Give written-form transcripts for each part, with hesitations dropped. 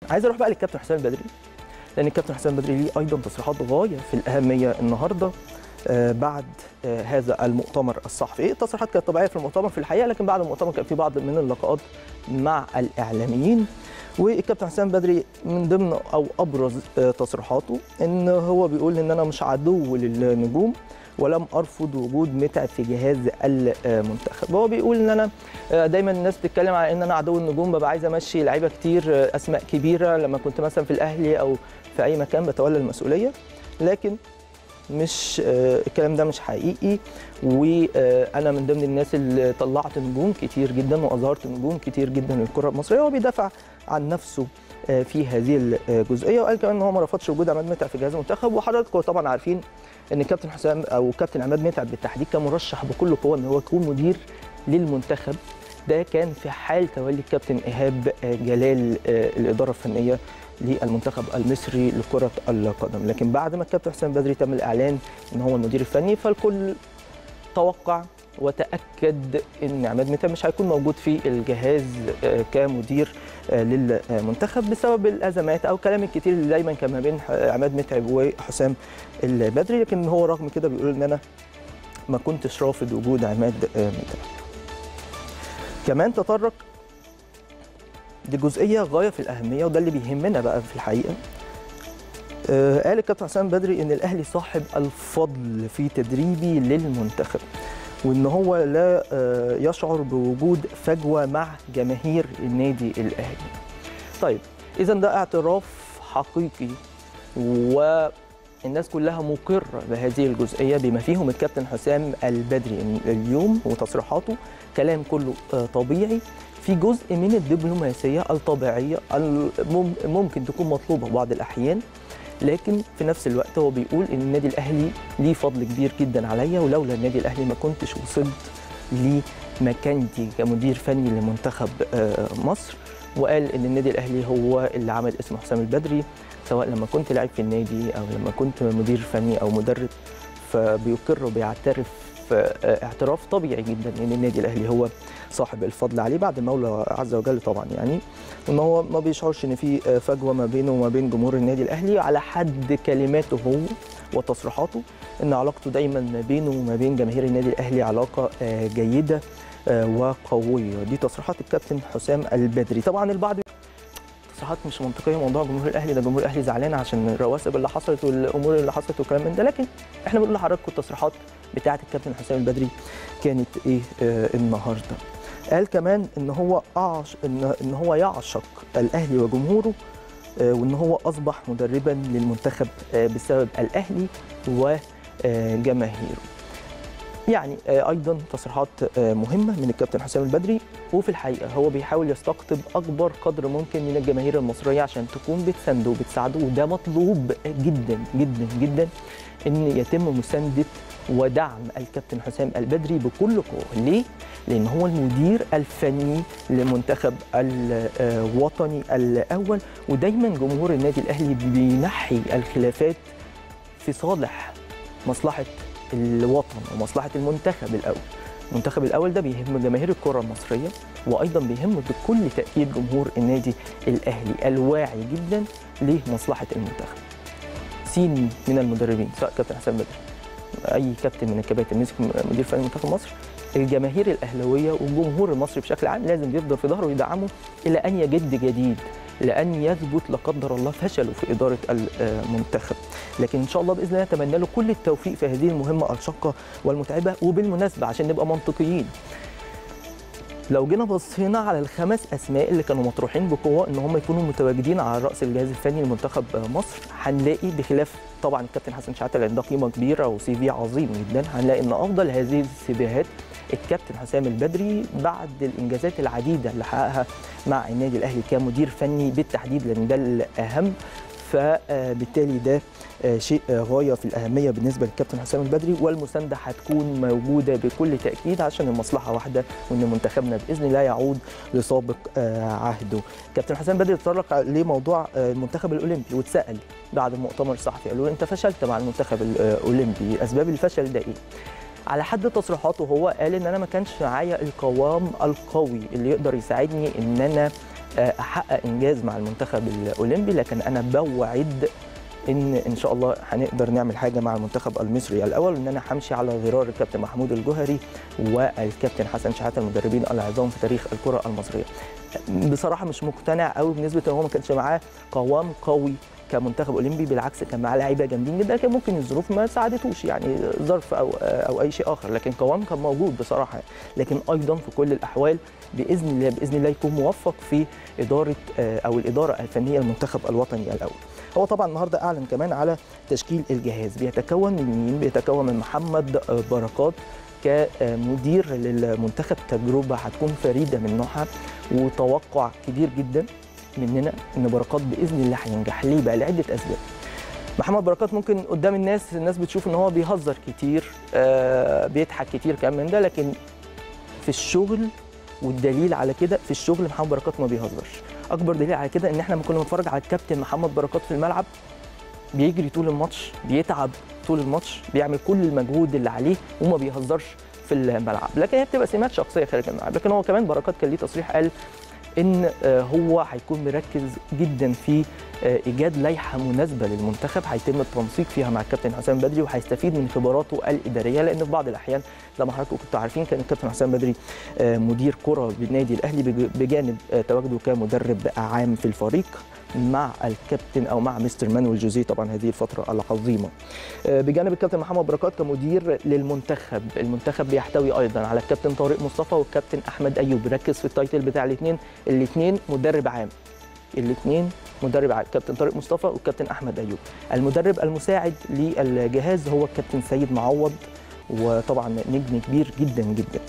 عايز اروح بقى للكابتن حسام البدري، لان الكابتن حسام البدري ليه ايضا تصريحات غايه في الاهميه النهارده بعد هذا المؤتمر الصحفي. التصريحات كانت طبيعيه في المؤتمر في الحقيقه، لكن بعد المؤتمر كان في بعض من اللقاءات مع الاعلاميين. والكابتن حسام البدري من ضمن او ابرز تصريحاته ان هو بيقول ان انا مش عدو للنجوم ولم ارفض وجود متعب في جهاز المنتخب. هو بيقول ان انا دايما الناس بتتكلم على ان انا عدو النجوم، ببقى عايز امشي لعيبه كتير اسماء كبيره لما كنت مثلا في الاهلي او في اي مكان بتولى المسؤوليه، لكن مش الكلام ده مش حقيقي. وانا من ضمن الناس اللي طلعت نجوم كتير جدا واظهرت نجوم كتير جدا للكره المصريه. هو بيدافع عن نفسه في هذه الجزئيه، وقال كمان ان هو ما رفضش وجود عماد متعب في جهاز المنتخب. وحضراتكم طبعا عارفين ان كابتن حسام او كابتن عماد متعب بالتحديد كان مرشح بكل قوه ان هو يكون مدير للمنتخب. ده كان في حال تولي الكابتن ايهاب جلال الاداره الفنيه للمنتخب المصري لكره القدم. لكن بعد ما الكابتن حسام البدري تم الاعلان ان هو المدير الفني، فالكل توقع وتاكد ان عماد متعب مش هيكون موجود في الجهاز كمدير للمنتخب بسبب الازمات او الكلام الكتير اللي دايما كان ما بين عماد متعب وحسام البدري. لكن هو رغم كده بيقول ان انا ما كنتش رافض وجود عماد متعب. كمان تطرق لجزئيه غايه في الاهميه، وده اللي بيهمنا بقى في الحقيقه. قال الكابتن حسام البدري ان الاهلي صاحب الفضل في تدريبي للمنتخب، وان هو لا يشعر بوجود فجوه مع جماهير النادي الاهلي. طيب اذا ده اعتراف حقيقي والناس كلها مقره بهذه الجزئيه بما فيهم الكابتن حسام البدري اليوم وتصريحاته كلام كله طبيعي في جزء من الدبلوماسيه الطبيعيه ممكن تكون مطلوبه بعض الاحيان، لكن في نفس الوقت هو بيقول ان النادي الاهلي ليه فضل كبير جدا عليا، ولولا النادي الاهلي ما كنتش وصلت لمكانتي كمدير فني لمنتخب مصر. وقال ان النادي الاهلي هو اللي عمل اسم حسام البدري، سواء لما كنت لاعب في النادي او لما كنت مدير فني او مدرب. فبيقر وبيعترف اعتراف طبيعي جدا ان النادي الاهلي هو صاحب الفضل عليه بعد المولى عز وجل طبعا، يعني ان هو ما بيشعرش ان في فجوه ما بينه وما بين جمهور النادي الاهلي، على حد كلماته هو وتصريحاته ان علاقته دايما ما بينه وما بين جماهير النادي الاهلي علاقه جيده وقويه. دي تصريحات الكابتن حسام البدري. طبعا البعض تصريحات مش منطقيه، موضوع جمهور الاهلي ده جمهور الاهلي زعلان عشان الرواسب اللي حصلت والامور اللي حصلت والكلام من ده، لكن احنا بنقول لحضراتكم التصريحات بتاعه الكابتن حسام البدري كانت ايه النهارده. قال كمان ان هو يعشق الاهلي وجمهوره، وان هو اصبح مدربا للمنتخب بسبب الاهلي وجماهيره. يعني ايضا تصريحات مهمه من الكابتن حسام البدري، وفي الحقيقه هو بيحاول يستقطب اكبر قدر ممكن من الجماهير المصريه عشان تكون بتسانده وبتساعده، وده مطلوب جدا جدا جدا ان يتم مسانده ودعم الكابتن حسام البدري بكل قوه. ليه؟ لان هو المدير الفني للمنتخب الوطني الاول، ودايما جمهور النادي الاهلي بينحي الخلافات في صالح مصلحه الوطن ومصلحه المنتخب الاول. المنتخب الاول ده بيهم جماهير الكره المصريه، وايضا بيهم بكل تاكيد جمهور النادي الاهلي الواعي جدا لمصلحه المنتخب. سين من المدربين سواء كابتن حسام بدري اي كابتن من الكباتن مسك مدير فني منتخب مصر، الجماهير الاهلاويه والجمهور المصري بشكل عام لازم يفضل في ظهره ويدعمه الى ان يجد جديد، لان يثبت لا قدر الله فشله في اداره المنتخب. لكن ان شاء الله باذن الله نتمنى له كل التوفيق في هذه المهمه الشاقه والمتعبه. وبالمناسبه عشان نبقى منطقيين، لو جينا بصينا على الخمس اسماء اللي كانوا مطروحين بقوه ان هم يكونوا متواجدين على راس الجهاز الفني لمنتخب مصر، هنلاقي بخلاف طبعا الكابتن حسن شحاته لان ده قيمه كبيره وسي في عظيم جدا، هنلاقي ان افضل هذه السيفيهات الكابتن حسام البدري بعد الانجازات العديده اللي حققها مع النادي الاهلي كمدير فني بالتحديد، لان ده الاهم. فبالتالي ده شيء غايه في الاهميه بالنسبه للكابتن حسام البدري، والمسانده هتكون موجوده بكل تاكيد عشان المصلحه واحده، وان منتخبنا باذن الله يعود لسابق عهده. كابتن حسام البدري اتطرق لموضوع المنتخب الاولمبي واتسال بعد المؤتمر الصحفي، قالوا له انت فشلت مع المنتخب الاولمبي، اسباب الفشل ده ايه؟ على حد تصريحاته هو قال ان انا ما كانش معايا القوام القوي اللي يقدر يساعدني ان انا احقق انجاز مع المنتخب الاولمبي، لكن انا بوعد ان شاء الله هنقدر نعمل حاجه مع المنتخب المصري الاول، ان انا همشي على غرار الكابتن محمود الجوهري والكابتن حسن شحاته المدربين العظام في تاريخ الكره المصريه. بصراحه مش مقتنع قوي بنسبه ان هو ما كانش معاه قوام قوي كمنتخب اولمبي، بالعكس كان معاه لعيبه جامدين جدا، لكن ممكن الظروف ما ساعدتوش، يعني ظرف او اي شيء اخر، لكن قوام كان موجود بصراحه. لكن ايضا في كل الاحوال باذن الله يكون موفق في اداره او الاداره الفنيه للمنتخب الوطني الاول. هو طبعا النهارده اعلن كمان على تشكيل الجهاز، بيتكون من مين؟ بيتكون من محمد بركات كمدير للمنتخب، تجربه هتكون فريده من نوعها وتوقع كبير جدا مننا ان بركات باذن الله هينجح. ليه بقى؟ لعده اسباب. محمد بركات ممكن قدام الناس بتشوف ان هو بيهزر كتير، بيضحك كتير كمان من ده، لكن في الشغل والدليل على كده في الشغل محمد بركات ما بيهزرش. اكبر دليل على كده ان احنا لما كنا بنتفرج على الكابتن محمد بركات في الملعب بيجري طول الماتش، بيتعب طول الماتش، بيعمل كل المجهود اللي عليه وما بيهزرش في الملعب، لكن هي بتبقى سمات شخصيه خارج الملعب. لكن هو كمان بركات كان ليه تصريح قال ان هو هيكون مركز جدا في ايجاد لائحه مناسبه للمنتخب هيتم التنسيق فيها مع الكابتن حسام بدري، وهيستفيد من خبراته الاداريه، لان في بعض الاحيان زي ما حضراتكم كنتوا عارفين كان الكابتن حسام بدري مدير كره بالنادي الاهلي بجانب تواجده كمدرب عام في الفريق مع الكابتن او مع مستر مانويل جوزيه طبعا هذه الفتره العظيمه. بجانب الكابتن محمد بركات كمدير للمنتخب، المنتخب بيحتوي ايضا على الكابتن طارق مصطفى والكابتن احمد ايوب. ركز في التايتل بتاع الاثنين مدرب عام، الاثنين مدرب عام، الكابتن طارق مصطفى والكابتن احمد ايوب. المدرب المساعد للجهاز هو الكابتن سيد معوض، وطبعا نجم كبير جدا جدا.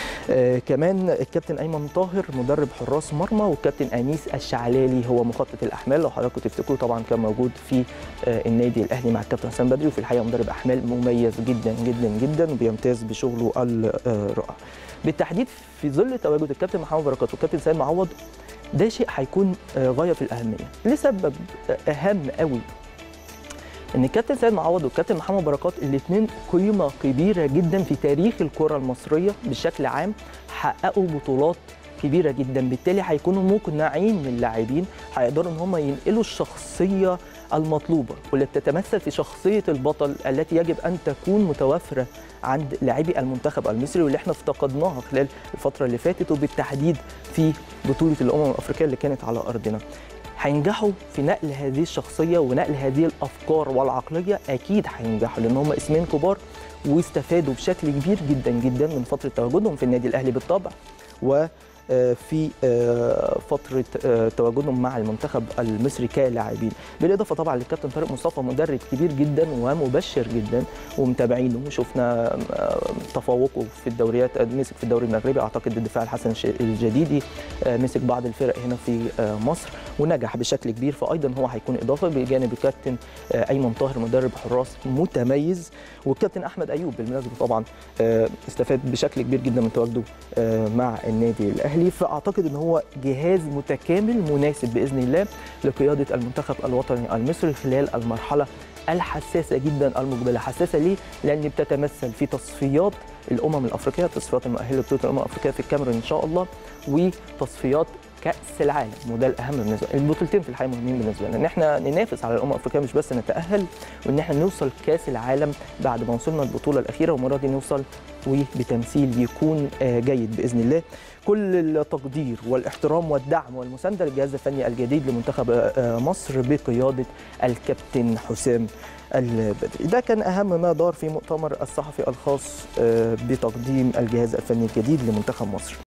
كمان الكابتن ايمن طاهر مدرب حراس مرمى، والكابتن انيس الشعلالي هو مخطط الاحمال. لو حضراتكم تفتكروا طبعا كان موجود في النادي الاهلي مع الكابتن حسام بدري، وفي الحقيقه مدرب احمال مميز جدا جدا جدا وبيمتاز بشغله الرائع. بالتحديد في ظل تواجد الكابتن محمد بركات والكابتن سيد معوض، ده شيء هيكون غايه في الاهميه لسبب اهم قوي، ان الكابتن سيد معوض والكابتن محمد بركات الاثنين قيمه كبيره جدا في تاريخ الكره المصريه بشكل عام، حققوا بطولات كبيره جدا، بالتالي هيكونوا مقنعين للاعبين، هيقدروا ان هم ينقلوا الشخصيه المطلوبه واللي بتتمثل في شخصيه البطل التي يجب ان تكون متوفره عند لاعبي المنتخب المصري، واللي احنا افتقدناها خلال الفتره اللي فاتت، وبالتحديد في بطوله الامم الافريقيه اللي كانت على ارضنا. هينجحوا في نقل هذه الشخصيه ونقل هذه الافكار والعقليه، اكيد هينجحوا لان هم اسمين كبار واستفادوا بشكل كبير جدا جدا من فتره تواجدهم في النادي الاهلي بالطبع، وفي فتره تواجدهم مع المنتخب المصري كلاعبين. بالاضافه طبعا للكابتن طارق مصطفى مدرب كبير جدا ومبشر جدا ومتابعينه، وشفنا تفوقه في الدوريات، مسك في الدوري المغربي اعتقد الدفاع الحسن الجديدي، مسك بعض الفرق هنا في مصر ونجح بشكل كبير، فايضا هو هيكون اضافه بجانب الكابتن ايمن طاهر مدرب حراس متميز، والكابتن احمد ايوب بالمناسبه طبعا استفاد بشكل كبير جدا من تواجده مع النادي الاهلي. فاعتقد ان هو جهاز متكامل مناسب باذن الله لقياده المنتخب الوطني المصري خلال المرحله الحساسه جدا المقبله. حساسه ليه؟ لان بتتمثل في تصفيات الامم الافريقيه، تصفيات المؤهله لبطوله الامم الافريقيه في الكاميرون ان شاء الله، وتصفيات كاس العالم، وده الاهم بالنسبه لنا. البطولتين في الحقيقه مهمين بالنسبه لنا، ان احنا ننافس على الامم الافريقيه مش بس نتاهل، وان احنا نوصل كاس العالم بعد ما وصلنا البطوله الاخيره، والمره دي نوصل وبتمثيل يكون جيد باذن الله. كل التقدير والاحترام والدعم والمسانده للجهاز الفني الجديد لمنتخب مصر بقياده الكابتن حسام البدري. ده كان اهم ما دار في مؤتمر الصحفي الخاص بتقديم الجهاز الفني الجديد لمنتخب مصر.